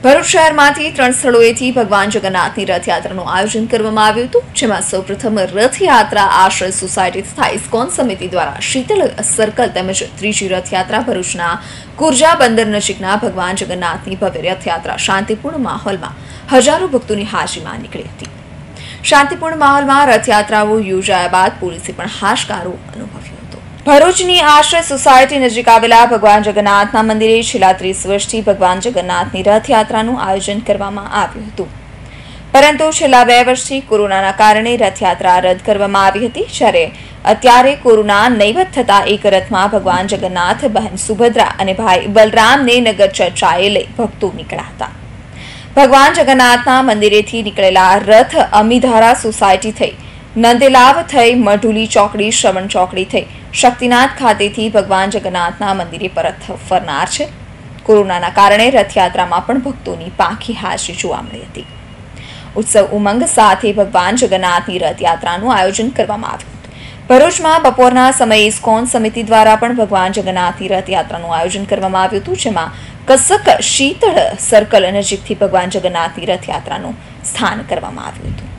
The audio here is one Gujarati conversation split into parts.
ભરૂચ શહેરમાંથી 3 સ્થળોએથી ભગવાન જગન્નાથની રથયાત્રાનું આયોજન કરવામાં આવ્યું હતું, જેમાં સૌપ્રથમ રથયાત્રા આશ્રય સોસાયટી તથા ઇસ્કોન સમિતિ દ્વારા શીતળ સર્કલ તેમજ ત્રીજી રથયાત્રા ભરૂચના કુરજા બંદર નજીકના ભગવાન જગન્નાથની ભવ્ય રથયાત્રા શાંતિપૂર્ણ માહોલમાં હજારો ભક્તોની હાજરીમાં નીકળી હતી। શાંતિપૂર્ણ માહોલમાં રથયાત્રાઓ યોજાયા બાદ પોલીસે પણ હાશકારો અનુભવ્યો હતો। ભરૂચની આશ્રય સોસાયટી નજીક આવેલા ભગવાન જગન્નાથના મંદિરે છેલ્લા 30 વર્ષથી ભગવાન જગન્નાથની રથયાત્રાનું આયોજન કરવામાં આવ્યું હતું, પરંતુ છેલ્લા 2 વર્ષથી કોરોનાના કારણે રથયાત્રા રદ કરવામાં આવી હતી। જ્યારે અત્યારે કોરોના નૈવત થતા એક રથમાં ભગવાન જગન્નાથ, બહેન સુભદ્રા અને ભાઈ બલરામને નગર ચર્ચાએ લઈ ભક્તો નીકળ્યા હતા। ભગવાન જગન્નાથના મંદિરેથી નીકળેલા રથ અમીધારા સોસાયટી થઈ, નંદેલાવ થઈ, મઢુલી ચોકડી, શ્રવણ ચોકડી થઈ શક્તિનાથ ખાતેથી ભગવાન જગન્નાથના મંદિરે પરત ફરનાર છે। કોરોનાના કારણે રથયાત્રામાં પણ ભક્તોની પાંખી હાજરી જોવા મળી હતી। ઉત્સવ ઉમંગ સાથે ભગવાન જગન્નાથની રથયાત્રાનું આયોજન કરવામાં આવ્યું હતું। ભરૂચમાં બપોરના સમયે ઇસ્કોન સમિતિ દ્વારા પણ ભગવાન જગન્નાથની રથયાત્રાનું આયોજન કરવામાં આવ્યું હતું, જેમાં કસક શીતળ સર્કલ નજીકથી ભગવાન જગન્નાથની રથયાત્રાનું સ્થાન કરવામાં આવ્યું હતું।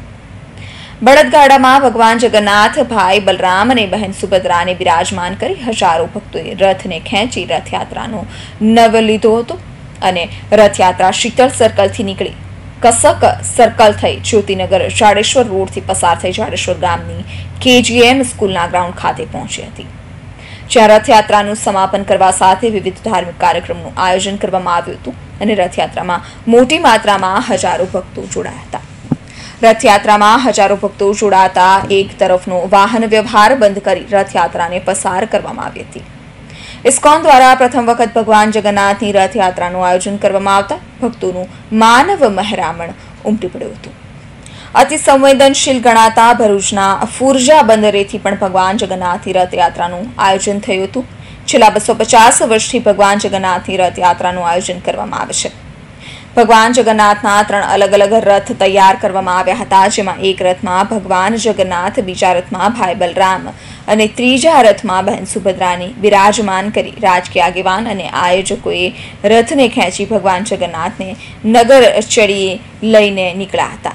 બળદગાડામાં ભગવાન જગન્નાથ, ભાઈ બલરામ અને બહેન સુભદ્રાને બિરાજમાન કરી હજારો ભક્તોએ રથને ખેંચી રથયાત્રાનો નવ લીધો હતો અને રથયાત્રા શીતળ સર્કલથી નીકળી કસક સર્કલ થઈ જ્યોતિનગર જાડેશ્વર રોડથી પસાર થઈ જાડેશ્વર ગામની KGM સ્કૂલના ગ્રાઉન્ડ ખાતે પહોંચી હતી, જ્યાં રથયાત્રાનું સમાપન કરવા સાથે વિવિધ ધાર્મિક કાર્યક્રમનું આયોજન કરવામાં આવ્યું હતું અને રથયાત્રામાં મોટી માત્રામાં હજારો ભક્તો જોડાયા હતા। રથયાત્રામાં હજારો ભક્તો જોડાતા એક તરફનો વાહન વ્યવહાર બંધ કરી રથયાત્રાને પસાર કરવામાં આવી હતી। ઇસ્કોન દ્વારા પ્રથમ વખત ભગવાન જગન્નાથની રથયાત્રાનું આયોજન કરવામાં આવતા ભક્તોનું માનવ મહેરામણ ઉમટી પડ્યું હતું। અતિ સંવેદનશીલ ગણાતા ભરૂચના કુરજા બંદરેથી પણ ભગવાન જગન્નાથની રથયાત્રાનું આયોજન થયું હતું। છેલ્લા 250 વર્ષથી ભગવાન જગન્નાથની રથયાત્રાનું આયોજન કરવામાં આવે છે। ભગવાન જગન્નાથના 3 અલગ અલગ રથ તૈયાર કરવામાં આવ્યા હતા, જેમાં એક રથમાં ભગવાન જગન્નાથ, બીજા રથમાં ભાઈ બલરામ અને ત્રીજા રથમાં બહેન સુભદ્રાને બિરાજમાન કરી રાજકીય આગેવાન અને આયોજકોએ રથને ખેંચી ભગવાન જગન્નાથને નગર ચડીએ લઈને નીકળ્યા હતા।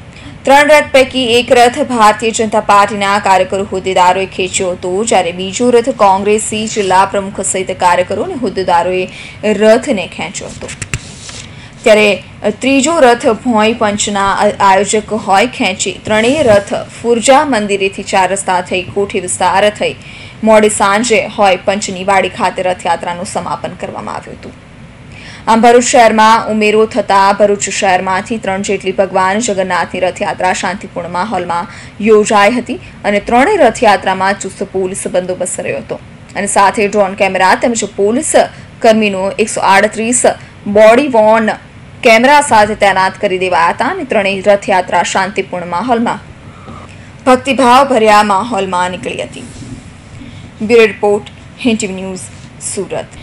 3 રથ પૈકી એક રથ ભારતીય જનતા પાર્ટીના કાર્યકરો હોદ્દેદારોએ ખેંચ્યો હતો, જ્યારે બીજો રથ કોંગ્રેસી જિલ્લા પ્રમુખ સહિત કાર્યકરો અને હોદ્દેદારોએ રથને ખેંચ્યો હતો। ત્યારે ત્રીજો રથ ભોંય પંચના આયોજક હોય ખેંચી ત્રણેય રથ કુરજા મંદિરેથી 4 રસ્તા થઈ કોઠી વિસ્તાર થઈ મોડી સાંજે હોય પંચની વાડી ખાતે રથયાત્રાનું સમાપન કરવામાં આવ્યું હતું। આમ ભરૂચ શહેરમાં ઉમેરો થતા ભરૂચ શહેરમાંથી 3 જેટલી ભગવાન જગન્નાથની રથયાત્રા શાંતિપૂર્ણ માહોલમાં યોજાઈ હતી અને ત્રણેય રથયાત્રામાં ચુસ્ત પોલીસ બંદોબસ્ત રહ્યો હતો અને સાથે ડ્રોન કેમેરા તેમજ પોલીસ કર્મીનો 138 બોડી વોર્ન કેમેરા સાથે તૈનાત કરી દેવાયા હતા અને ત્રણેય રથયાત્રા શાંતિપૂર્ણ માહોલમાં ભક્તિભાવ ભર્યા માહોલમાં નીકળી હતી। Bureau report, Hind TV news, Surat.